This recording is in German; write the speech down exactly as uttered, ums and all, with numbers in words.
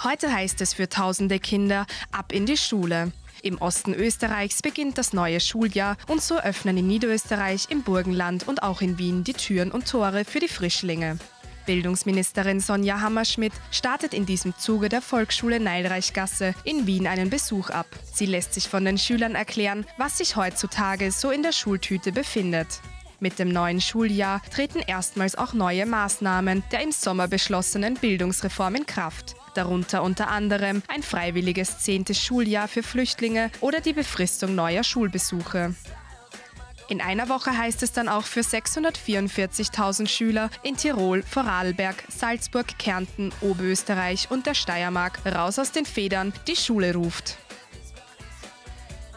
Heute heißt es für tausende Kinder ab in die Schule. Im Osten Österreichs beginnt das neue Schuljahr und so öffnen in Niederösterreich, im Burgenland und auch in Wien die Türen und Tore für die Frischlinge. Bildungsministerin Sonja Hammerschmidt startet in diesem Zuge der Volksschule Neilreichgasse in Wien einen Besuch ab. Sie lässt sich von den Schülern erklären, was sich heutzutage so in der Schultüte befindet. Mit dem neuen Schuljahr treten erstmals auch neue Maßnahmen der im Sommer beschlossenen Bildungsreform in Kraft. Darunter unter anderem ein freiwilliges zehntes Schuljahr für Flüchtlinge oder die Befristung neuer Schulbesuche. In einer Woche heißt es dann auch für sechshundertvierundvierzigtausend Schüler in Tirol, Vorarlberg, Salzburg, Kärnten, Oberösterreich und der Steiermark raus aus den Federn, die Schule ruft.